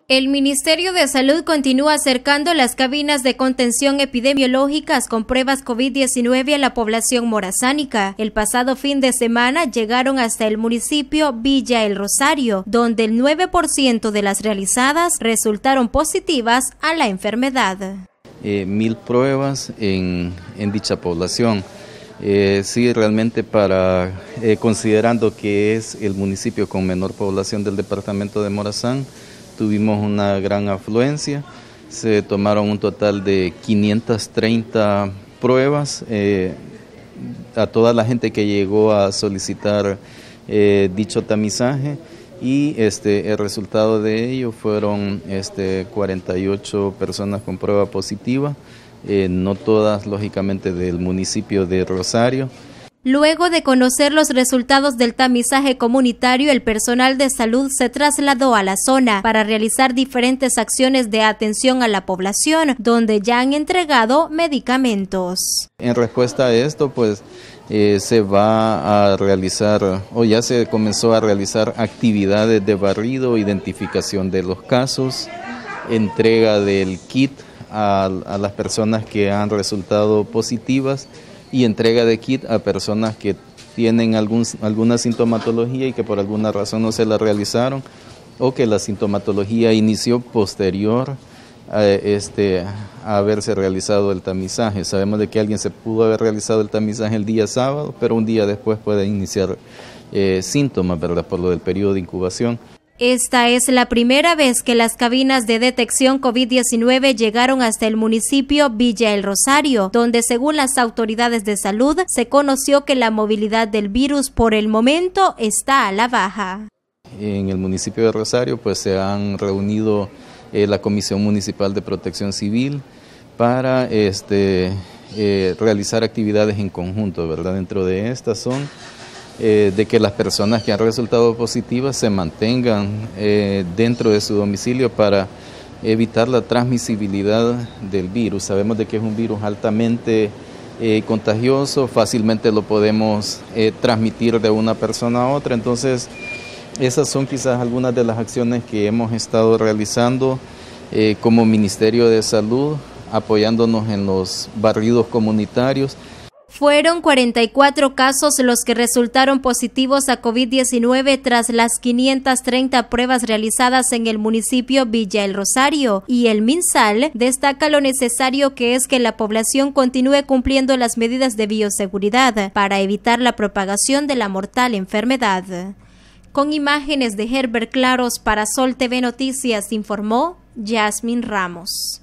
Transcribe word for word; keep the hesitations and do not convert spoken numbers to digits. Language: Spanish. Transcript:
El Ministerio de Salud continúa acercando las cabinas de contención epidemiológicas con pruebas COVID diecinueve a la población morazánica. El pasado fin de semana llegaron hasta el municipio Villa El Rosario, donde el nueve por ciento de las realizadas resultaron positivas a la enfermedad. Eh, mil pruebas en, en dicha población. Eh, sí, realmente para, eh, considerando que es el municipio con menor población del departamento de Morazán, tuvimos una gran afluencia. Se tomaron un total de quinientas treinta pruebas eh, a toda la gente que llegó a solicitar eh, dicho tamizaje, y este, el resultado de ello fueron este, cuarenta y ocho personas con prueba positiva, eh, no todas lógicamente del municipio de Rosario. Luego de conocer los resultados del tamizaje comunitario, el personal de salud se trasladó a la zona para realizar diferentes acciones de atención a la población, donde ya han entregado medicamentos. En respuesta a esto, pues eh, se va a realizar, o ya se comenzó a realizar actividades de barrido, identificación de los casos, entrega del kit a, a las personas que han resultado positivas, y entrega de kit a personas que tienen algún, alguna sintomatología y que por alguna razón no se la realizaron, o que la sintomatología inició posterior a, este, a haberse realizado el tamizaje. Sabemos de que alguien se pudo haber realizado el tamizaje el día sábado, pero un día después puede iniciar eh, síntomas, ¿verdad?, por lo del periodo de incubación. Esta es la primera vez que las cabinas de detección COVID diecinueve llegaron hasta el municipio Villa El Rosario, donde según las autoridades de salud se conoció que la movilidad del virus por el momento está a la baja. En el municipio de Rosario pues se han reunido eh, la Comisión Municipal de Protección Civil para este, eh, realizar actividades en conjunto, ¿verdad? Dentro de estas son Eh, de que las personas que han resultado positivas se mantengan eh, dentro de su domicilio para evitar la transmisibilidad del virus. Sabemos de que es un virus altamente eh, contagioso, fácilmente lo podemos eh, transmitir de una persona a otra, entonces esas son quizás algunas de las acciones que hemos estado realizando eh, como Ministerio de Salud, apoyándonos en los barridos comunitarios. Fueron cuarenta y cuatro casos los que resultaron positivos a COVID diecinueve tras las quinientas treinta pruebas realizadas en el municipio Villa El Rosario, y el MinSal destaca lo necesario que es que la población continúe cumpliendo las medidas de bioseguridad para evitar la propagación de la mortal enfermedad. Con imágenes de Herbert Claros para Sol T V Noticias, informó Yasmin Ramos.